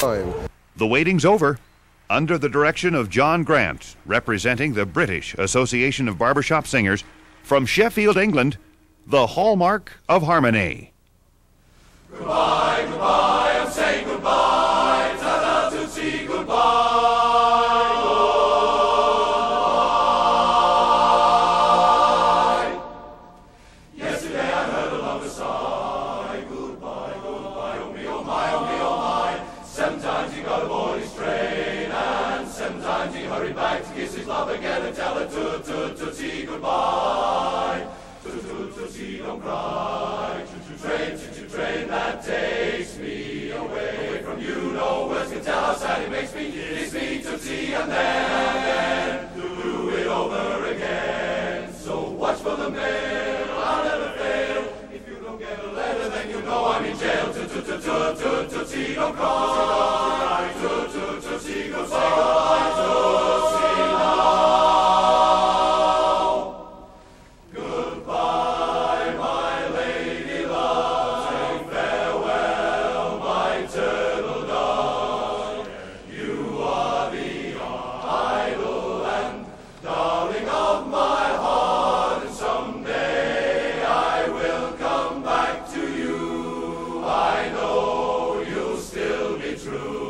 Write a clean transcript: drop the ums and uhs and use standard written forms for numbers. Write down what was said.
The waiting's over. Under the direction of John Grant, representing the British Association of Barbershop Singers, from Sheffield, England, the Hallmark of Harmony. Goodbye, goodbye, I'm saying goodbye, ta-da, tootsie, goodbye. Yesterday I heard a lover sigh, goodbye, goodbye, oh me, oh my, oh me, oh my. 7 times he got aboard his train, and 7 times he hurried back to kiss his love again and tell her toot-toot-tootsie, goodbye. Toot-toot-tootsie, don't cry, toot-toot train that takes me away from you. No words can tell how sad it makes me. Kiss me, tootsie, and then do it over again. So watch for the mail, I'll never fail. If you don't get a letter, then you know I'm in jail. Toot-toot-tootsie, don't cry. Toot-toot-tootsie, goodbye. Tootsie now. Goodbye, my lady love. Take farewell, my turtle dove. You are the idol and darling of my heart, and someday I will come back to you. I know you'll still be true.